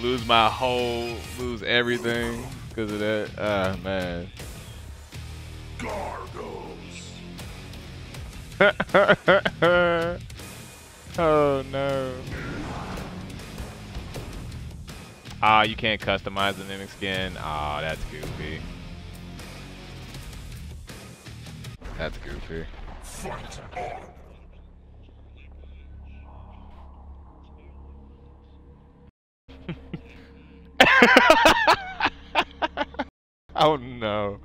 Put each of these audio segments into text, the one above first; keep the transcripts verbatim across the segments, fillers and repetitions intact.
lose my whole, lose everything because of that. Ah, man. Oh no. Ah, you can't customize the mimic skin. Ah, that's goofy. That's goofy. Fight on. Oh no.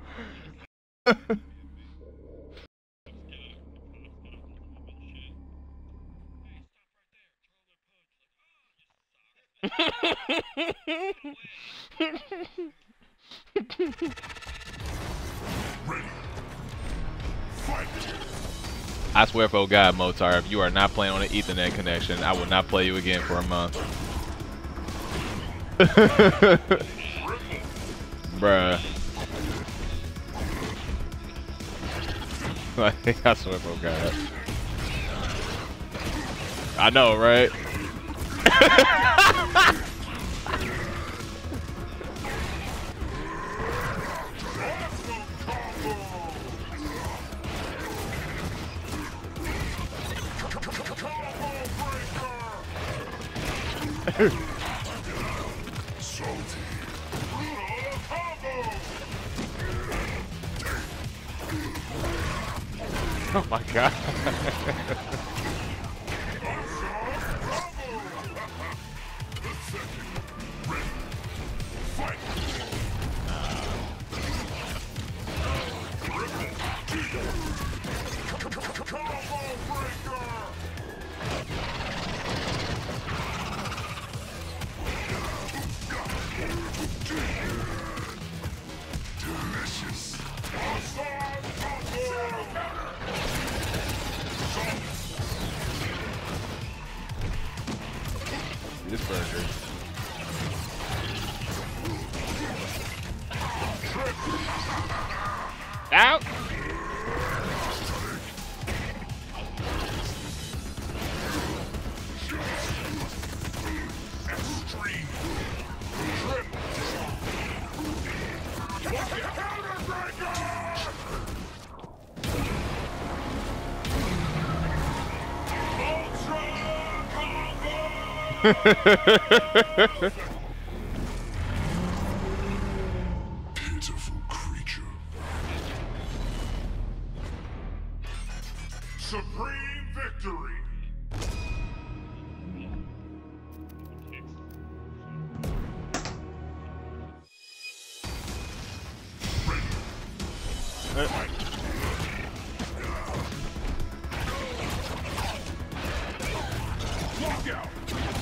I swear for God, Motar, if you are not playing on an Ethernet connection, I will not play you again for a month. Bruh. I swear for God. I know, right? Oh my God. This burger. Out. Pitiful creature. Supreme victory. Ready. Walk out.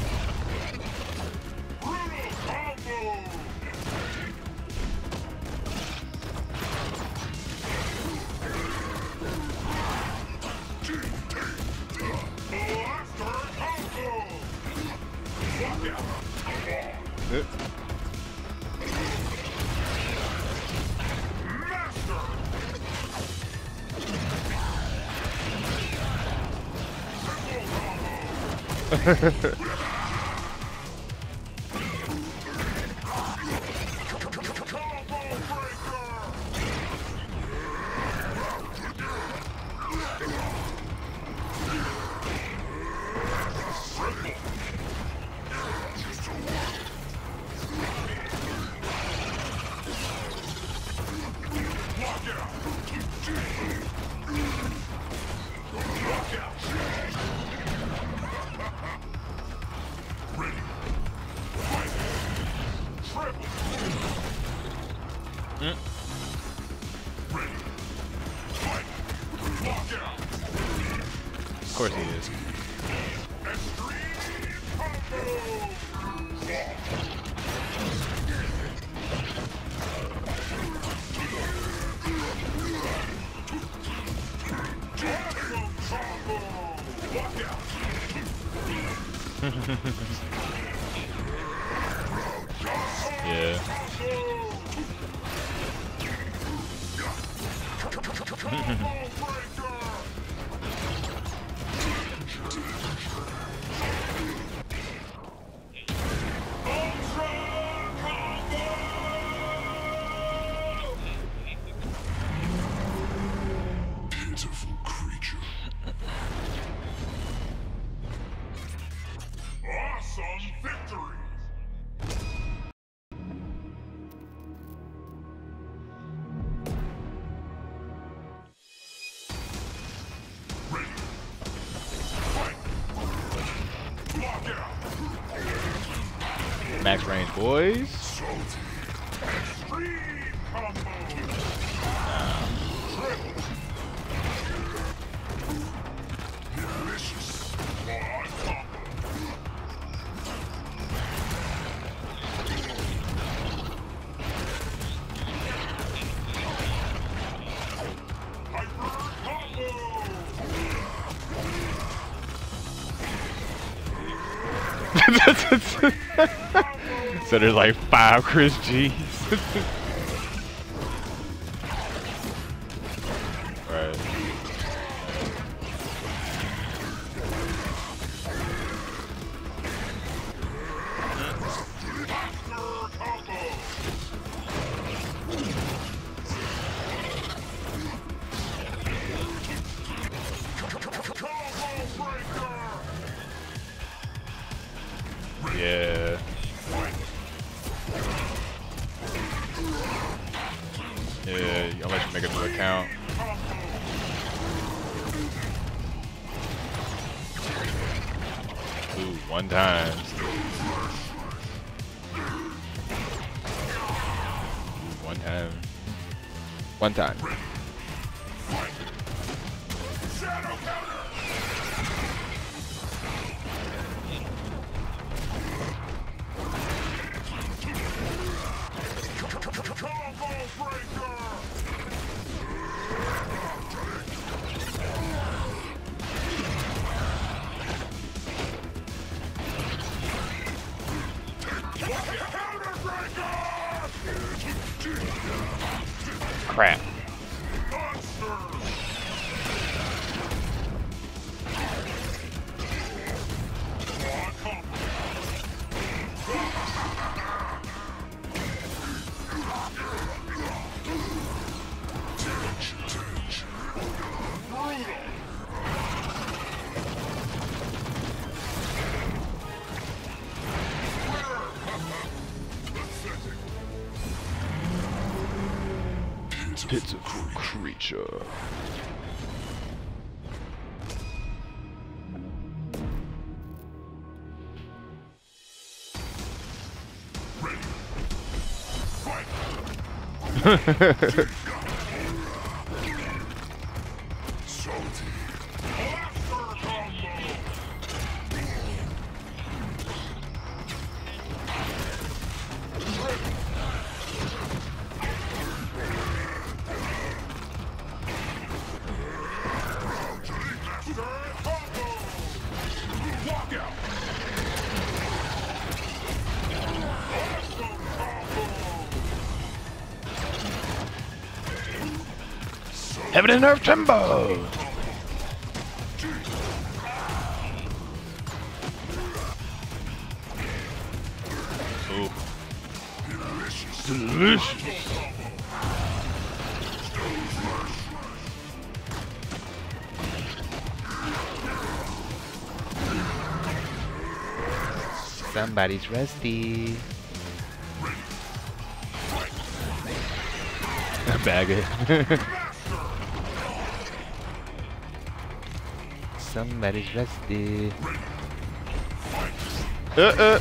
Of course he is. Yeah. max range, boys. Extreme combo. Delicious quad combo. Hyper combo. So there's like five Chris G's. Right. Yeah. Yeah, I'll let you make a new account. Ooh, one time. Ooh, one time. One time. Crap. Pitiful creature. Heaven and Earth Tremble! Ooh. Delicious! Somebody's rusty. Bag it. Somebody's rusty. Uh uh.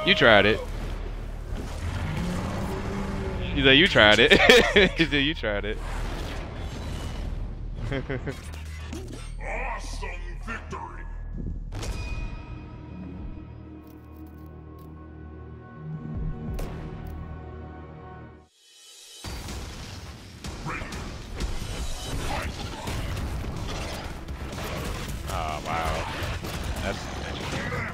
You tried it. He said you tried it. He said you tried it. Awesome victory. Oh wow. That's interesting.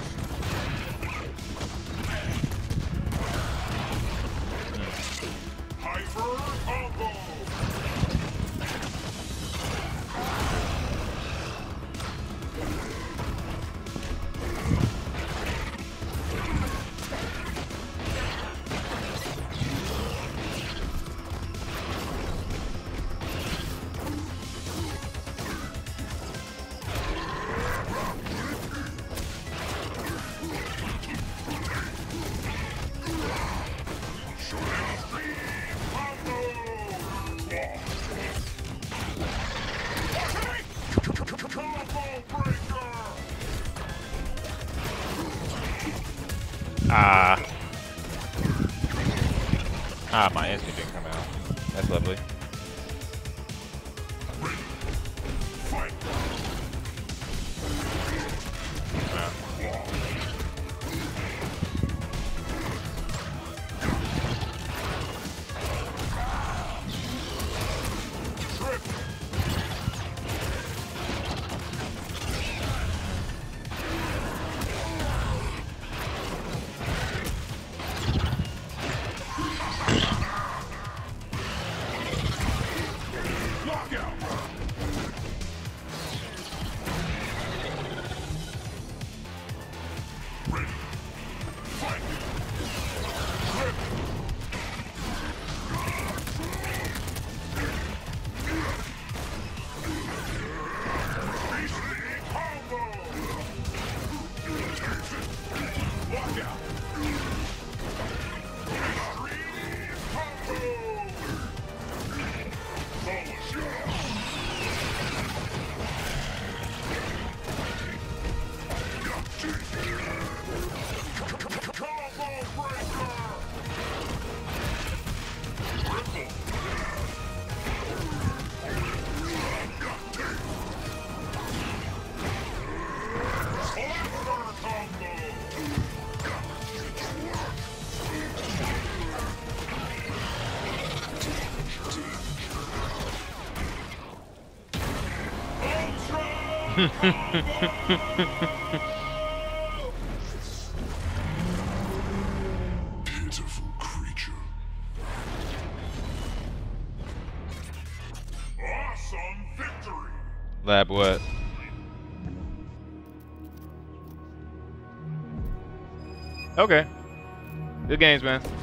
Hyper combo. Ah. Ah, my instinct didn't come out. That's lovely. Pitiful creature. Awesome victory. Lab what? Okay. Good games, man.